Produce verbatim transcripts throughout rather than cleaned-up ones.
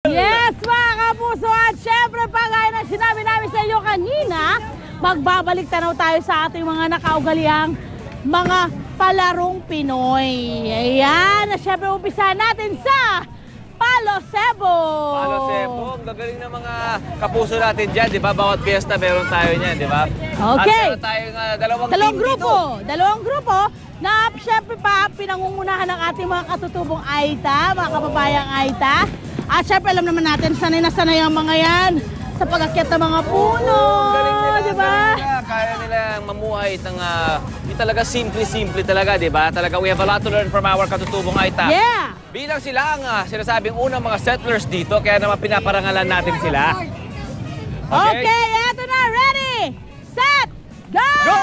Yes, mga kapuso, at syempre pa gaya ng sinabi namin sa inyo kanina, magbabalik tanaw tayo sa ating mga nakaugaliang mga palarong Pinoy. Ayan, at syempre umpisahan natin sa Palo Cebo. Palo Cebo, ang gagaling ng mga kapuso natin dyan, di ba? Bawat fiesta meron tayo niyan, di ba? Okay. At meron tayong uh, dalawang, dalawang team grupo, dito. dalawang grupo na syempre pa pinangungunahan ng ating mga katutubong Aita, mga kababayang Aita. At syempre alam naman natin, sanay na sanay ang mga yan sa pag-akyat ng mga puno, oh, di ba? Kaya nila mamuhay ng uh, di talaga simple-simple talaga, di ba? Talaga we have a lot to learn from our katutubong Aita. Yeah! Bilang sila ang uh, sinasabing unang mga settlers dito, kaya naman pinaparangalan natin sila. Okay, okay, eto na, ready, set, go! Go!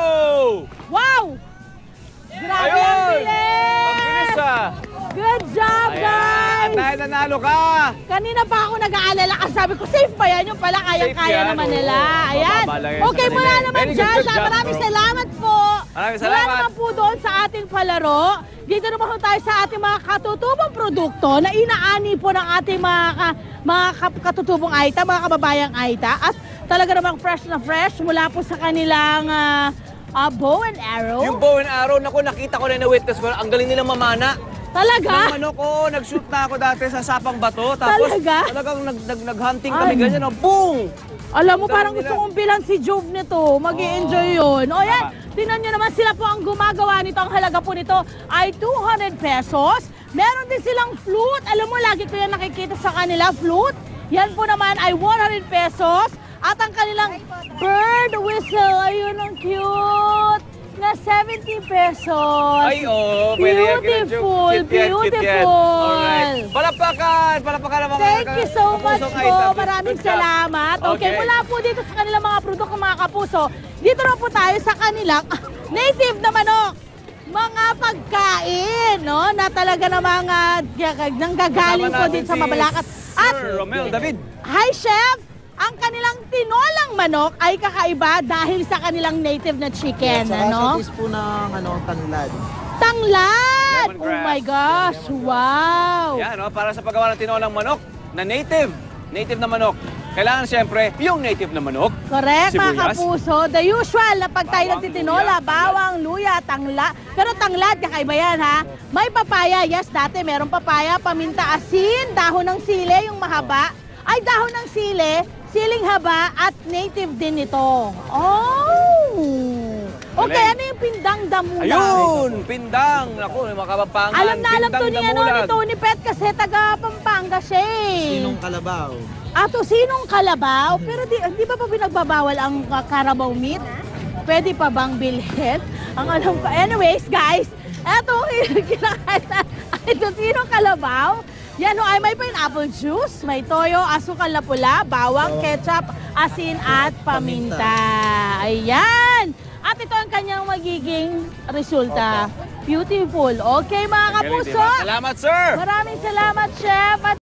Wow! Grabe Ayun! ang bilis! Ang bilis ah! Good job, guys! Dahil nanalo ka! Kanina pa ako nag-aalala kasi sabi ko, safe pa yan? Yung pala, kaya-kaya naman oo. nila. Ayan. Okay, mula naman Very dyan. good, good job, Maraming bro. salamat po. Maraming Mula salamat. naman po doon sa ating palaro. Dito naman po tayo sa ating mga katutubong produkto na inaani po ng ating mga, ka, mga katutubong Aita, mga kababayang Aita. At talaga namang fresh na fresh mula po sa kanilang uh, uh, bow and arrow. Yung bow and arrow, naku, nakita ko na na-witness ko, ang galing nila mamana. Talaga? Ng manok ko, nag-shoot na ako dati sa Sapang Bato. Tapos Talaga? talagang nag-hunting kami ganyan, oh, boom! Alam mo, Dami parang nila. gusto kong bilang si Job nito. Mag-i-enjoy yun. O yan, tingnan nyo naman sila po ang gumagawa nito. Ang halaga po nito ay two hundred pesos. Meron din silang flute. Alam mo, lagi ko yan nakikita sa kanila, flute. Yan po naman ay one hundred pesos. At ang kanilang bird whistle, ayun, ang cute. Na seventy pesos. Ay, oo. Oh, pwede yan. Beautiful, Cute yan, cute yan. beautiful. Alright. Palapakan! Palapakan ng mga Thank you so much kapusong po. Aita. Maraming Good job. salamat. Okay, Okay. mula po dito sa kanilang mga produkto, mga kapuso, dito na po tayo sa kanilang ah, native na manok. Mga pagkain, no? Na talaga na mga nanggagaling po Kasama din sa natin si Mabalacat. At, Sir Romel David. hi, Chef! Ang kanilang tinolang manok ay kakaiba dahil sa kanilang native na chicken, Saka ano? sa teaspoon ng ano, tanglad. Tanglad! Oh Lemongrass. my gosh! Wow! Yan, no? Para sa paggawa ng tinolang manok na native. Native na manok. Kailangan siyempre yung native na manok. Correct, mga Sibuyas. kapuso. The usual na pag tayo Bawang, nagtitinola, luya, bawang, luya, tangla. Pero tanglad, kakaiba yan, ha? May papaya, yes, dati meron papaya, paminta, asin, dahon ng sili, yung mahaba. Ay, dahon ng sili, siling haba, at native din ito. Oh! Okay, Galing. ano yung pindang damulag? Ayun! Pindang! Naku, mga kapampangan. Alam na alam to pindang ni, ano, ni damulag. Tony Pet kasi taga Pampanga siya eh. Sinong kalabaw? Ato, sinong kalabaw? Pero di, di ba pa pinagbabawal ang uh, Carabao meat? Pwede pa bang bilhin? Ang alam ko. Anyways, guys, eto, kinakain na. Ito, sinong kalabaw? Yan o, ay may pineapple juice, may toyo, asukal na pula, bawang, ketchup, asin at paminta. Ayan! At ito ang kanyang magiging resulta. Beautiful. Okay, mga Galing, kapuso. diba? Salamat, sir! Maraming salamat, Chef. At